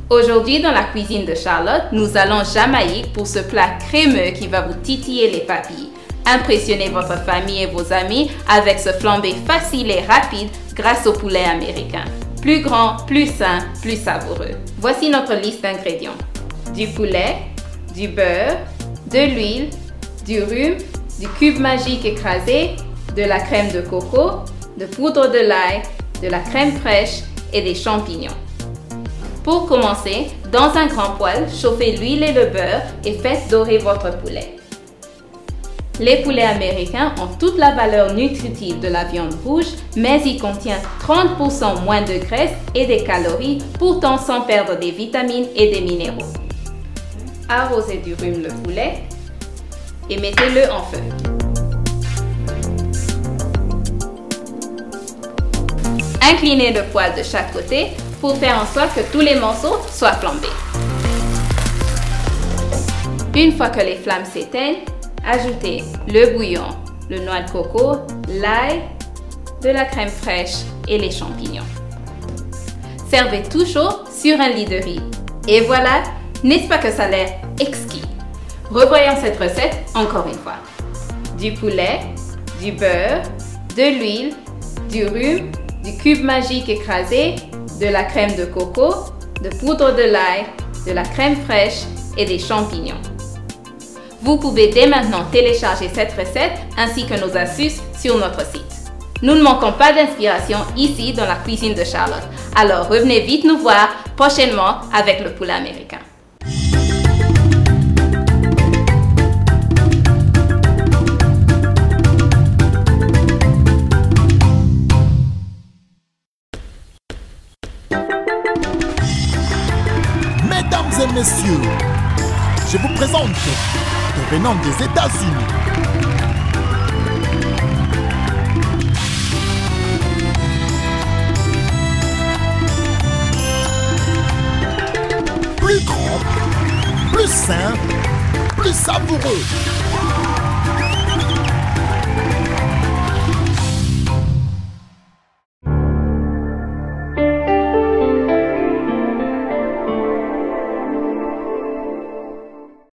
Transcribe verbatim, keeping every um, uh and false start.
Aujourd'hui, dans la cuisine de Charlotte, nous allons en Jamaïque pour ce plat crémeux qui va vous titiller les papilles. Impressionnez votre famille et vos amis avec ce flambé facile et rapide grâce au poulet américain. Plus grand, plus sain, plus savoureux. Voici notre liste d'ingrédients. Du poulet, du beurre, de l'huile, du rhum, du cube magique écrasé, de la crème de coco, de poudre de l'ail, de la crème fraîche et des champignons. Pour commencer, dans un grand poêle, chauffez l'huile et le beurre et faites dorer votre poulet. Les poulets américains ont toute la valeur nutritive de la viande rouge, mais ils contiennent trente pour cent moins de graisse et des calories, pourtant sans perdre des vitamines et des minéraux. Arrosez du rhum le poulet et mettez-le en feu. Inclinez le poêle de chaque côté pour faire en sorte que tous les morceaux soient flambés. Une fois que les flammes s'éteignent, ajoutez le bouillon, le noix de coco, l'ail, de la crème fraîche et les champignons. Servez tout chaud sur un lit de riz. Et voilà, n'est-ce pas que ça a l'air exquis? Revoyons cette recette encore une fois. Du poulet, du beurre, de l'huile, du rhum, du cube magique écrasé, de la crème de coco, de poudre de l'ail, de la crème fraîche et des champignons. Vous pouvez dès maintenant télécharger cette recette ainsi que nos astuces sur notre site. Nous ne manquons pas d'inspiration ici dans la cuisine de Charlotte, alors revenez vite nous voir prochainement avec le poulet américain. Mesdames et messieurs, je vous présente le venant des États-Unis. Plus grand, plus sain, plus savoureux.